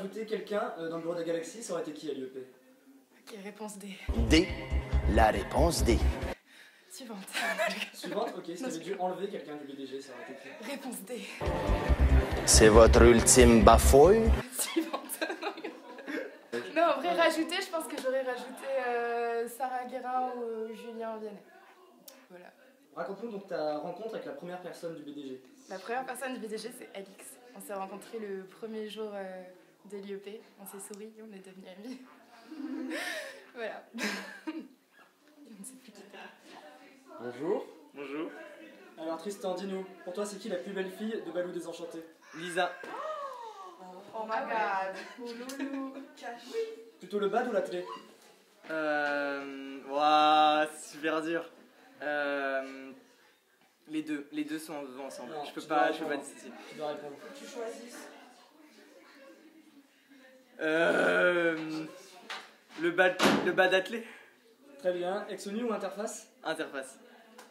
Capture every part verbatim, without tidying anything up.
rajouter quelqu'un euh, dans le bureau de la galaxie, ça aurait été qui à l'I E P? Ok, réponse D. D. La réponse D. Suivante. Suivante, ok, si t'avais dû enlever quelqu'un du B D G, ça aurait été qui? Réponse D. C'est votre ultime bafouille? Suivante. Non, en vrai, rajouter, je pense que j'aurais rajouté euh, Sarah Guérin ou euh, Julien Vianney. Voilà. Raconte-nous donc ta rencontre avec la première personne du B D G. La première personne du B D G, c'est Alix. On s'est rencontrés le premier jour euh, de l'I E P. On s'est souri, on est devenus amis. Voilà. On ne s'est plus quitté. Bonjour. Bonjour. Alors Tristan, dis-nous, pour toi c'est qui la plus belle fille de Balou Désenchanté? Lisa. Oh my god. Oh loulou. Plutôt le bad ou la télé? Euh... Waouh, c'est super dur. Euh... Les deux, les deux sont vont ensemble. Non, je peux tu pas, dois je peux pas répondre. décider. Tu dois répondre. Tu choisisses. Euh... Le bad, le bad athlé. Très bien. Exonu ou interface? Interface.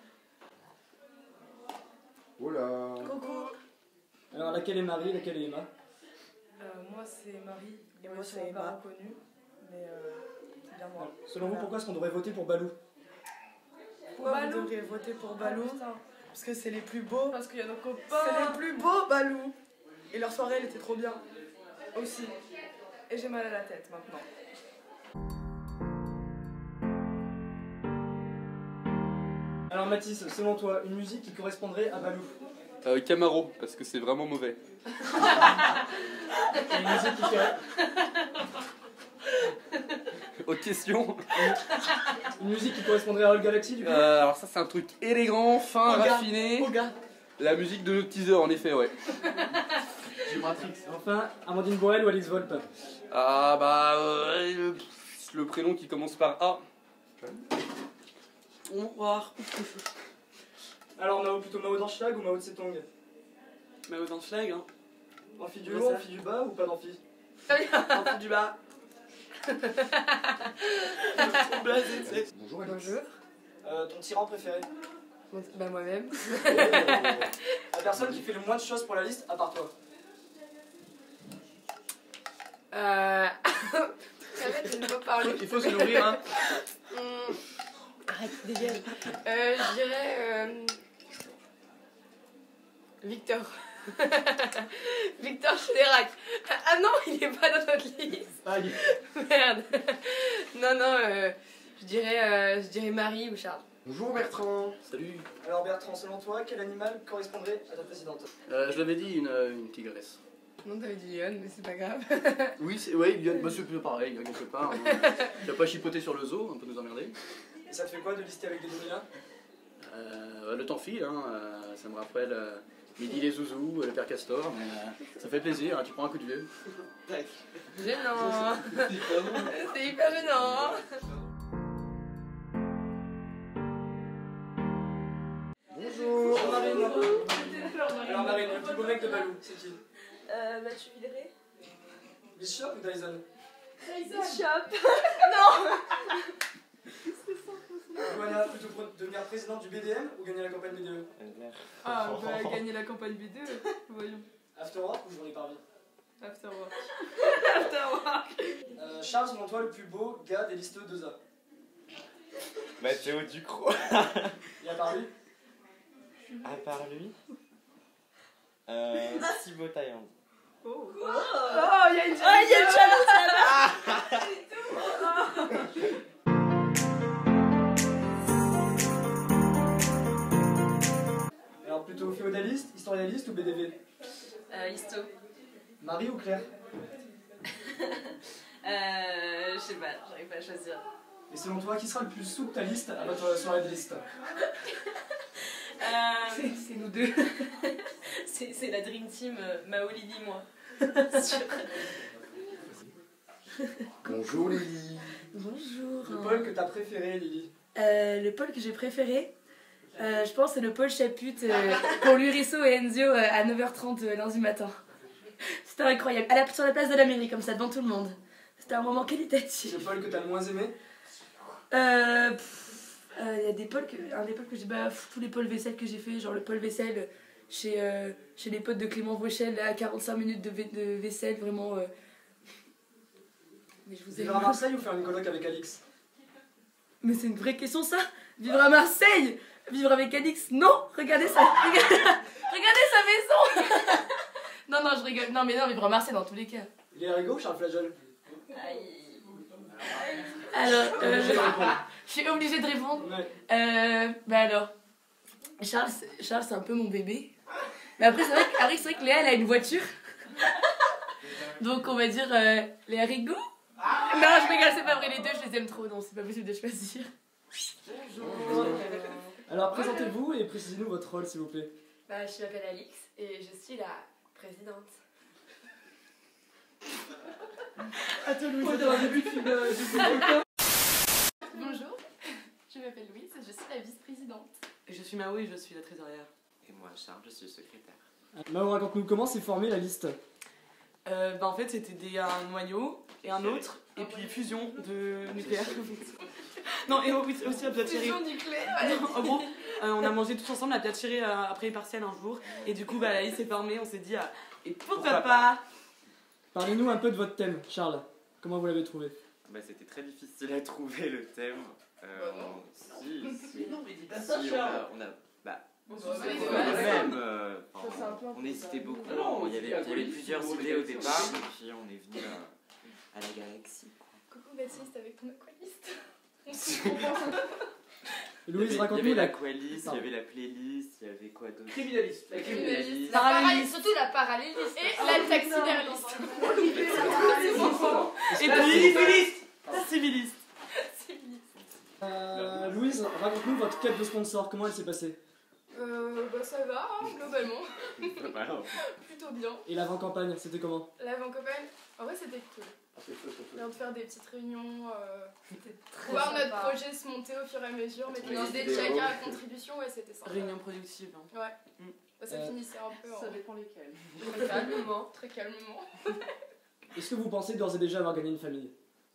Oula. Coucou. Alors laquelle est Marie, laquelle est Emma? Euh, moi, c'est Marie. Et moi, c'est Emma. Pas reconnue, mais euh, c'est bien moi. Selon vous, pourquoi est-ce qu'on devrait voter pour Balou? Pourquoi Balou. vous devriez voter pour Balou? Ah, putain. Parce que c'est les plus beaux. Parce qu'il y a nos C'est copains. les plus beaux Balou. Et leur soirée, elle était trop bien. Aussi. Et j'ai mal à la tête maintenant. Alors Mathis, selon toi, une musique qui correspondrait à Balou? Euh, Camaro, parce que c'est vraiment mauvais. Et une musique qui ferait... Autre question. Une musique qui correspondrait à All Galaxy du coup? Euh, alors ça c'est un truc élégant, fin, Au gars, raffiné. Au gars. La musique de notre teaser en effet, ouais. Du Matrix. Enfin, Amandine Borel ou Alice Volpe? Ah bah... euh, le, le prénom qui commence par A. Au revoir. Alors Mao, plutôt Mao d'Anschlag ou Mao de Setong? Mais aux flag, hein. Amphi du Ouais, haut, ça. amphi du bas ou pas d'amphi? En plus du bas. Blasé, tu sais. Bonjour Alex. Bonjour. Euh, ton tyran préféré? Bah moi-même. La personne qui fait le moins de choses pour la liste, à part toi. Euh... Arrête de ne pas parler. Il faut se nourrir, hein. Hum, Arrête, dégage. Euh, je dirais... Euh... Victor. Victor Chirac. Ah non, il est pas dans notre liste. Ah, il- Merde. Non, non, euh, je, dirais, euh, je dirais Marie ou Charles. Bonjour Bertrand. Salut. Alors Bertrand, selon toi, quel animal correspondrait à ta présidente? Euh, je l'avais dit, une, une tigresse. Non, t'avais dit Lyon, mais c'est pas grave. Oui, c'est ouais, Lyon, bah, c'est plus pareil, il y a quelque part. Hein. Tu vas pas chipoter sur le zoo, un peu nous emmerder. Et ça te fait quoi de lister avec des dominants? Euh, le temps file, hein. euh, ça me rappelle euh, Midi les Zouzous, le père Castor, mais euh, ça fait plaisir, hein, tu prends un coup de vieux. Gênant. C'est hyper gênant. Bonjour Marine. Alors Marine, le plus beau mec de Balou, c'est qui? Euh, Mathieu Villeray. Bishop ou Dyson? Bishop. Johanna, plutôt pour devenir présidente du B D M ou gagner la campagne B D E? Ah, on va gagner la campagne B D E. Voyons. After Work ou journée par vie? After work. Euh, Charles, selon toi, le plus beau gars des listes deux A? Mathéo Ducrot. Et à part lui? À part lui, euh, Thibaut Tailland. Oh, Oh, il y a une Ah, il y a le challenge Alors plutôt féodaliste, historialiste ou B D V? Euh, Histo. Marie ou Claire? Euh, je sais pas, j'arrive pas à choisir. Et selon toi, qui sera le plus sous de ta liste à votre soirée de liste? Euh, c'est nous deux. c'est c'est la Dream Team, euh, Mao, Lily, moi. Sûr. Bonjour Lily. Bonjour. Le pôle que t'as préféré, Lily? Euh, le pôle que j'ai préféré, euh, je pense, c'est le pôle chaput euh, pour Lurisso et Enzio euh, à neuf heures trente euh, lundi matin. C'était incroyable. À la, sur la place de la mairie, comme ça, devant tout le monde. C'était un moment qualitatif. Le pôle que t'as le moins aimé? Euh, pff, euh, y a des pôles que, un des pôles que j'ai, bah, pff, tous les pôles vaisselle que j'ai fait, genre le pôle vaisselle chez, euh, chez les potes de Clément Vauchel, à quarante-cinq minutes de, va- de vaisselle, vraiment, euh, Mais je vous aime. Vivre à Marseille ou faire une coloc avec Alix? Mais c'est une vraie question ça. Vivre à Marseille, vivre avec Alix, non. Regardez ça. Regardez, regardez sa maison. Non, non, je rigole. Non, mais non, vivre à Marseille dans tous les cas. Il est rigolo, Charles Flageol? Alors, euh, Je vais répondre. je suis obligée de répondre. Ouais. Euh, bah alors, Charles, c'est- Charles c'est un peu mon bébé. Mais après, c'est vrai, que, après, c'est vrai que Léa, elle a une voiture. Donc, on va dire euh, Léa Rigaud. Non, je rigole, c'est pas vrai, les deux, je les aime trop. Non, c'est pas possible de choisir. Alors présentez-vous et précisez-nous votre rôle s'il vous plaît. Bah, je m'appelle Alix et je suis la présidente. À toi Louise, à toi, début de film de film. Bonjour, je m'appelle Louise et je suis la vice-présidente. Et je suis Mao et je suis la trésorière. Et moi, Charles, je suis secrétaire. Mao, raconte-nous comment s'est formée la liste. Euh, bah en fait c'était des, un noyau et un autre et puis fusion de nucléaire. Non et aussi aussi la Piacere. Fusion nucléaire. Non, en gros euh, on a mangé tous ensemble la Piacere euh, après les partiels un jour et du coup bah la liste s'est formée, on s'est dit ah, et pourquoi, Pourquoi pas. Parlez-nous un peu de votre thème, Charles. Comment vous l'avez trouvé? Bah, c'était très difficile à trouver le thème. Euh, on- si, si, Non mais dis pas si, on a, on a, bah, même, euh, enfin, on hésitait beaucoup. Il y avait, il y avait plusieurs idées au départ, et puis on est venu à, à la galaxie. Coucou Baptiste avec ton aqualiste. Louise, Il y raconte-nous avait la... l'Aqualist, il y avait la playlist, il y avait quoi d'autre? Criminaliste. La Criminaliste. criminaliste. La paralléliste. Surtout la paralléliste et la taxidermiste. Et puis civiliste. Euh, Louise, raconte-nous votre quête de sponsor, comment elle s'est passée? Euh, bah ça va, hein, globalement. Voilà. Plutôt bien. Et l'avant-campagne, c'était comment? L'avant-campagne, en vrai c'était cool. On vient de faire des petites réunions, euh, Très voir sympa. notre projet se monter au fur et à mesure, mettre Ouais, les idées de vidéos. chacun à contribution, ouais c'était sympa. Réunion productive. Hein. Ouais, Mm. bah, ça Euh, finissait un peu en... dépend lesquels. très calmement, très calmement. Est-ce que vous pensez d'ores et déjà avoir gagné une famille?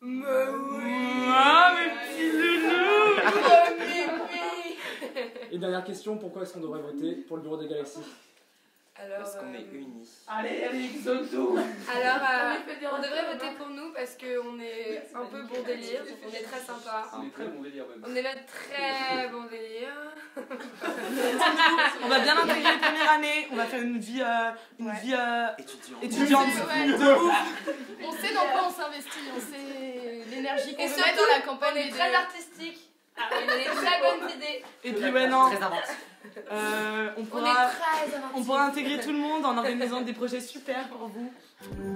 Ah mes petits loulous. Et dernière question, pourquoi est-ce qu'on devrait voter pour le bureau des galaxies? Alors, Parce qu'on euh, est unis. Allez Alix, donne tout. Alors, euh, on devrait voter pour nous parce qu'on est un peu bon délire, on est très sympa. C'est très bon délire même. On est là très bon délire. On va bien intégrer la première année, on va faire une vie, euh, une Ouais. vie euh, Étudiant. étudiante. Ouais. De ouf. On sait dans quoi on s'investit, on sait l'énergie qu'on Et veut surtout, mettre dans la campagne. on est et très de- artistique. On a des très bonnes idées. Et puis ouais non, Très inventif. euh, on On est pourra, très on pourra intégrer tout le monde en organisant des projets super pour vous.